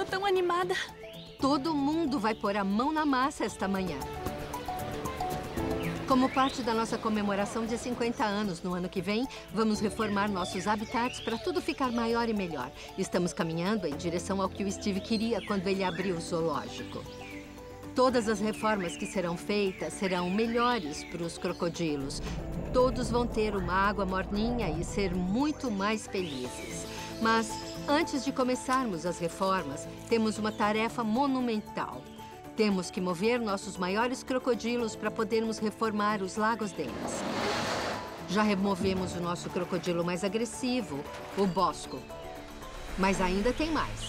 tô tão animada. Todo mundo vai pôr a mão na massa esta manhã. Como parte da nossa comemoração de 50 anos no ano que vem, vamos reformar nossos habitats para tudo ficar maior e melhor. Estamos caminhando em direção ao que o Steve queria quando ele abriu o zoológico. Todas as reformas que serão feitas serão melhores para os crocodilos. Todos vão ter uma água morninha e ser muito mais felizes. Mas, antes de começarmos as reformas, temos uma tarefa monumental. Temos que mover nossos maiores crocodilos para podermos reformar os lagos deles. Já removemos o nosso crocodilo mais agressivo, o Bosco. Mas ainda tem mais.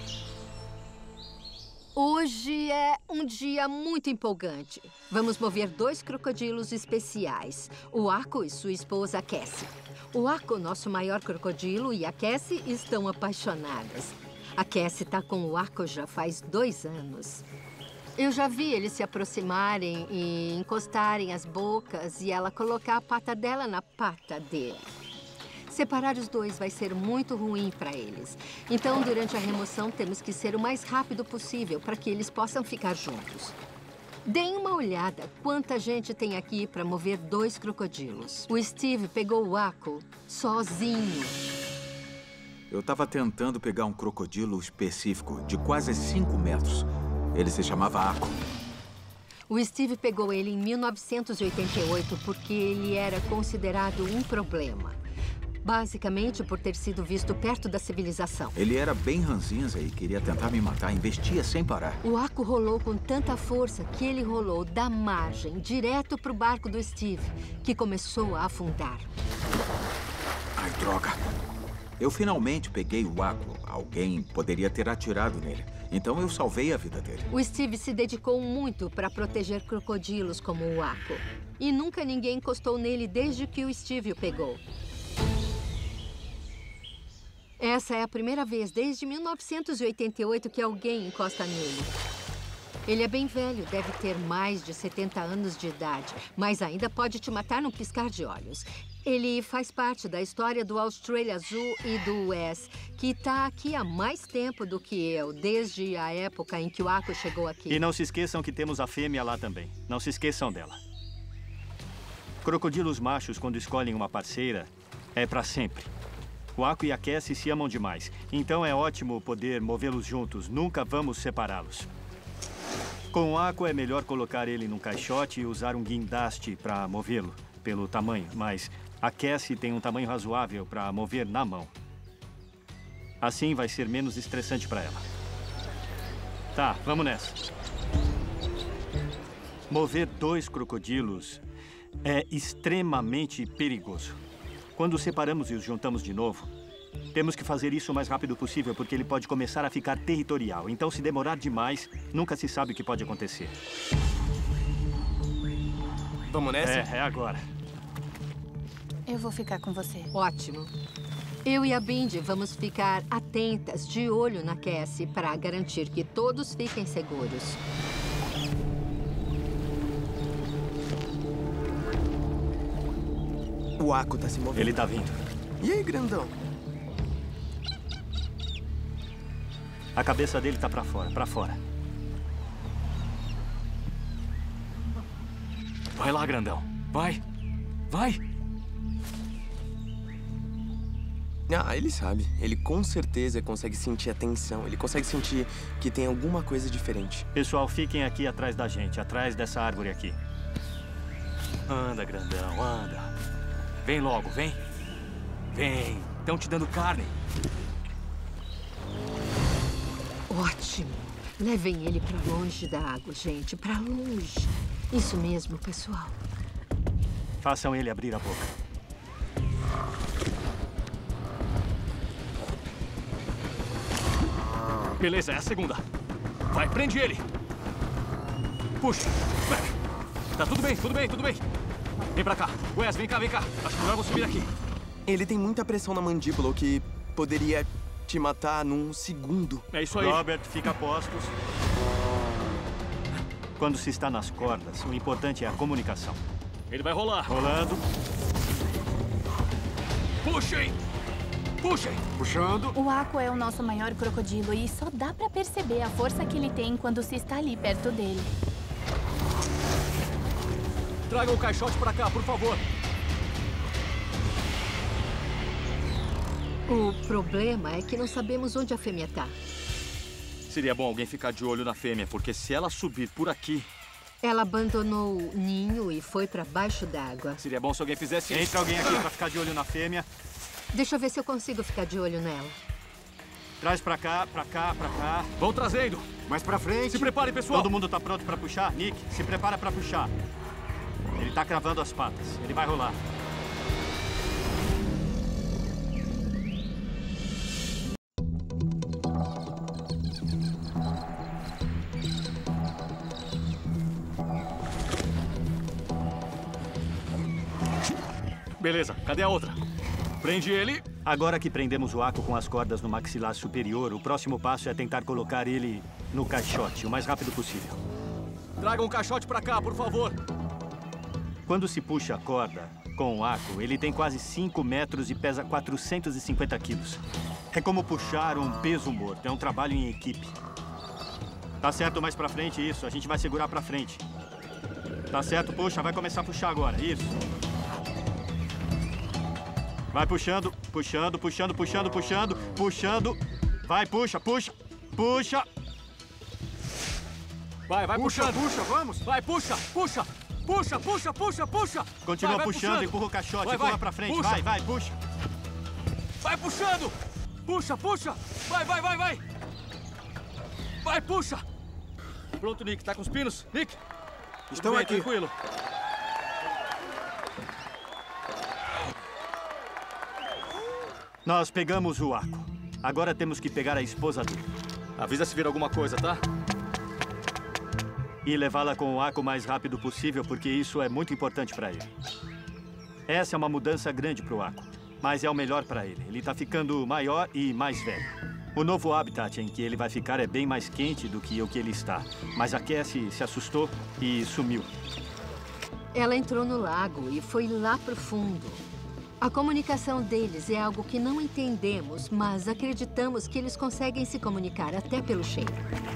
Hoje é um dia muito empolgante. Vamos mover 2 crocodilos especiais, o Ako e sua esposa Cassie. O Ako, nosso maior crocodilo, e a Cassie estão apaixonadas. A Cassie está com o Ako já faz 2 anos. Eu já vi eles se aproximarem e encostarem as bocas e ela colocar a pata dela na pata dele. Separar os 2 vai ser muito ruim para eles. Então, durante a remoção, temos que ser o mais rápido possível para que eles possam ficar juntos. Deem uma olhada quanta gente tem aqui para mover 2 crocodilos. O Steve pegou o Ako sozinho. Eu estava tentando pegar um crocodilo específico de quase 5 metros. Ele se chamava Ako. O Steve pegou ele em 1988 porque ele era considerado um problema. Basicamente por ter sido visto perto da civilização. Ele era bem ranzinza e queria tentar me matar, investia sem parar. O Ako rolou com tanta força que ele rolou da margem direto para o barco do Steve, que começou a afundar. Ai, droga. Eu finalmente peguei o Ako. Alguém poderia ter atirado nele. Então eu salvei a vida dele. O Steve se dedicou muito para proteger crocodilos como o Ako. E nunca ninguém encostou nele desde que o Steve o pegou. Essa é a primeira vez desde 1988 que alguém encosta nele. Ele é bem velho, deve ter mais de 70 anos de idade, mas ainda pode te matar num piscar de olhos. Ele faz parte da história do Australia Azul e do Wes, que está aqui há mais tempo do que eu, desde a época em que o Ako chegou aqui. E não se esqueçam que temos a fêmea lá também. Não se esqueçam dela. Crocodilos machos, quando escolhem uma parceira, é para sempre. O Ako e a Cassie se amam demais, então é ótimo poder movê-los juntos. Nunca vamos separá-los. Com o Ako é melhor colocar ele num caixote e usar um guindaste para movê-lo, pelo tamanho, mas a Cassie tem um tamanho razoável para mover na mão. Assim vai ser menos estressante para ela. Tá, vamos nessa. Mover 2 crocodilos é extremamente perigoso. Quando separamos e os juntamos de novo, temos que fazer isso o mais rápido possível, porque ele pode começar a ficar territorial. Então, se demorar demais, nunca se sabe o que pode acontecer. Vamos nessa? É agora. Eu vou ficar com você. Ótimo. Eu e a Bindi vamos ficar atentas, de olho na Cassie, para garantir que todos fiquem seguros. O Ako tá se movendo. Ele tá vindo. E aí, grandão? A cabeça dele tá pra fora, pra fora. Vai lá, grandão. Vai. Vai. Ah, ele sabe. Ele com certeza consegue sentir a tensão. Ele consegue sentir que tem alguma coisa diferente. Pessoal, fiquem aqui atrás da gente, atrás dessa árvore aqui. Anda, grandão, anda. Vem logo, vem. Vem. Estão te dando carne. Ótimo. Levem ele para longe da água, gente. Para longe. Isso mesmo, pessoal. Façam ele abrir a boca. Beleza, é a segunda. Vai, prende ele. Puxa. Tá tudo bem, tudo bem, tudo bem. Vem pra cá. Wes, vem cá, vem cá. Acho que melhor vou subir aqui. Ele tem muita pressão na mandíbula, o que poderia te matar num segundo. É isso aí. Robert, fica a postos. Quando se está nas cordas, o importante é a comunicação. Ele vai rolar. Rolando. Puxem! Puxem! Puxando. O Aqua é o nosso maior crocodilo e só dá pra perceber a força que ele tem quando se está ali perto dele. Tragam o caixote pra cá, por favor. O problema é que não sabemos onde a fêmea tá. Seria bom alguém ficar de olho na fêmea, porque se ela subir por aqui... Ela abandonou o ninho e foi pra baixo d'água. Seria bom se alguém fizesse isso. Entra alguém aqui pra ficar de olho na fêmea. Deixa eu ver se eu consigo ficar de olho nela. Traz pra cá, pra cá, pra cá. Vão trazendo. Mais pra frente. Se preparem, pessoal. Todo mundo tá pronto pra puxar? Nick, se prepara pra puxar. Ele tá cravando as patas. Ele vai rolar. Beleza, cadê a outra? Prende ele. Agora que prendemos o Aqua com as cordas no maxilar superior, o próximo passo é tentar colocar ele no caixote o mais rápido possível. Tragam um caixote pra cá, por favor. Quando se puxa a corda com o Aqua, ele tem quase 5 metros e pesa 450 quilos. É como puxar um peso morto, é um trabalho em equipe. Tá certo, mais pra frente, isso. A gente vai segurar pra frente. Tá certo, puxa, vai começar a puxar agora, isso. Vai puxando, puxando, puxando, puxando, puxando, puxando. Vai, puxa, puxa, puxa. Vai puxando. Puxa, vamos. Vai, puxa, puxa. Puxa, puxa, puxa, puxa. Continua puxando, empurra o caixote, empurra pra frente. Puxa. Vai, puxa. Vai puxando. Puxa, puxa. Vai. Vai, puxa. Pronto, Nick. Tá com os pinos? Nick? Estão bem, aqui. Tranquilo. Nós pegamos o Aqua. Agora temos que pegar a esposa dele. Avisa se vir alguma coisa, tá? E levá-la com o Aqua o mais rápido possível, porque isso é muito importante para ele. Essa é uma mudança grande para o Aqua, mas é o melhor para ele. Ele está ficando maior e mais velho. O novo habitat em que ele vai ficar é bem mais quente do que o que ele está. Mas a Cassie se assustou e sumiu. Ela entrou no lago e foi lá pro fundo. A comunicação deles é algo que não entendemos, mas acreditamos que eles conseguem se comunicar até pelo cheiro.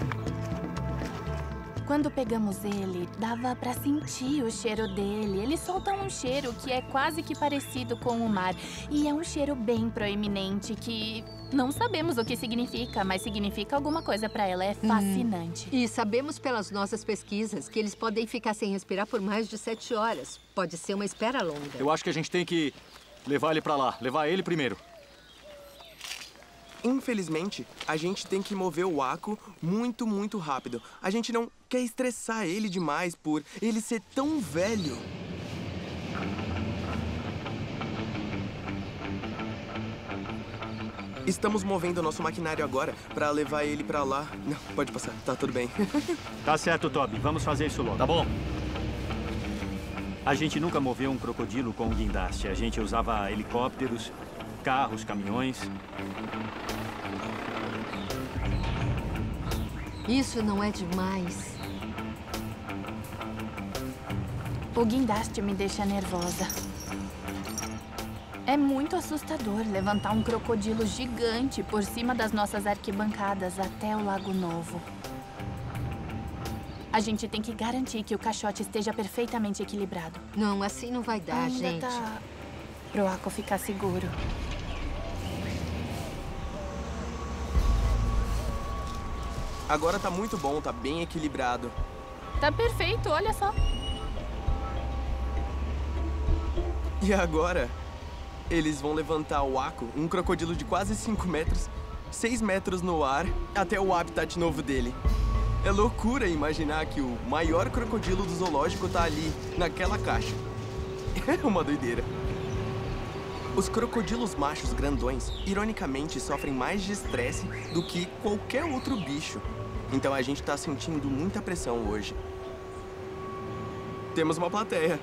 Quando pegamos ele, dava pra sentir o cheiro dele. Ele solta um cheiro que é quase que parecido com o mar. E é um cheiro bem proeminente que não sabemos o que significa, mas significa alguma coisa pra ela. É fascinante. E sabemos pelas nossas pesquisas que eles podem ficar sem respirar por mais de 7 horas. Pode ser uma espera longa. Eu acho que a gente tem que levar ele pra lá. Levar ele primeiro. Infelizmente, a gente tem que mover o Aqua muito, muito rápido. A gente não quer estressar ele demais por ele ser tão velho. Estamos movendo nosso maquinário agora pra levar ele pra lá. Não, pode passar. Tá tudo bem. Tá certo, Toby. Vamos fazer isso logo. Tá bom. A gente nunca moveu um crocodilo com guindaste. A gente usava helicópteros, carros, caminhões. Isso não é demais. O guindaste me deixa nervosa. É muito assustador levantar um crocodilo gigante por cima das nossas arquibancadas até o Lago Novo. A gente tem que garantir que o caixote esteja perfeitamente equilibrado. Não, assim não vai dar, Ainda gente. tá pro Aqua ficar seguro. Agora tá muito bom, tá bem equilibrado. Tá perfeito, olha só. E agora, eles vão levantar o Aqua, um crocodilo de quase 5 metros, 6 metros no ar, até o habitat novo dele. É loucura imaginar que o maior crocodilo do zoológico tá ali, naquela caixa. É uma doideira. Os crocodilos machos grandões, ironicamente, sofrem mais de estresse do que qualquer outro bicho. Então a gente tá sentindo muita pressão hoje. Temos uma plateia.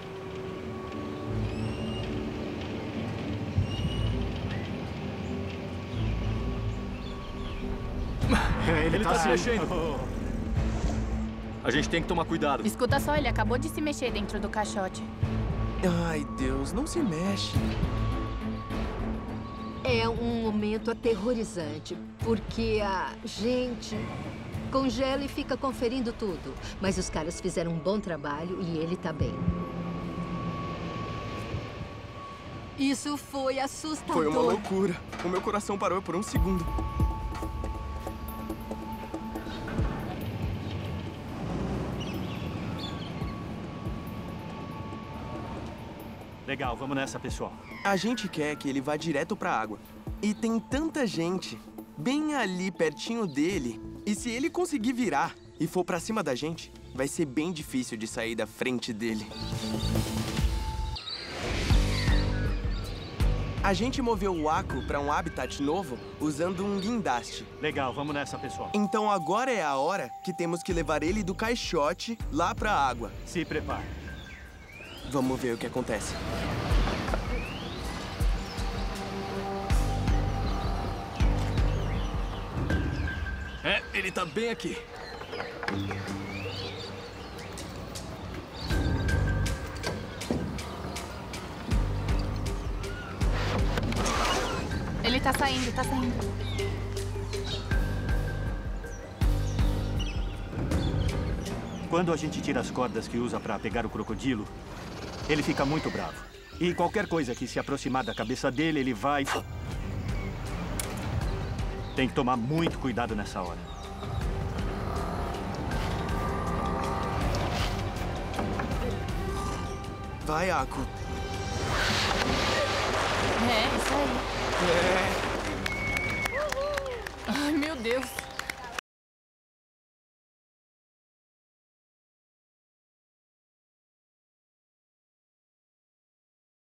Ele tá se mexendo. A gente tem que tomar cuidado. Escuta só, ele acabou de se mexer dentro do caixote. Ai, Deus, não se mexe. É um momento aterrorizante, porque a gente congela e fica conferindo tudo. Mas os caras fizeram um bom trabalho e ele tá bem. Isso foi assustador. Foi uma loucura. O meu coração parou por um segundo. Legal, vamos nessa, pessoal. A gente quer que ele vá direto pra água. E tem tanta gente bem ali pertinho dele. E se ele conseguir virar e for pra cima da gente, vai ser bem difícil de sair da frente dele. A gente moveu o Aquo pra um habitat novo usando um guindaste. Legal, vamos nessa, pessoal. Então agora é a hora que temos que levar ele do caixote lá pra água. Se prepare. Vamos ver o que acontece. Ele tá bem aqui. Ele tá saindo, tá saindo. Quando a gente tira as cordas que usa pra pegar o crocodilo, ele fica muito bravo. E qualquer coisa que se aproximar da cabeça dele, ele vai... Tem que tomar muito cuidado nessa hora. Vai, Aquo. É, isso aí. Ai, meu Deus.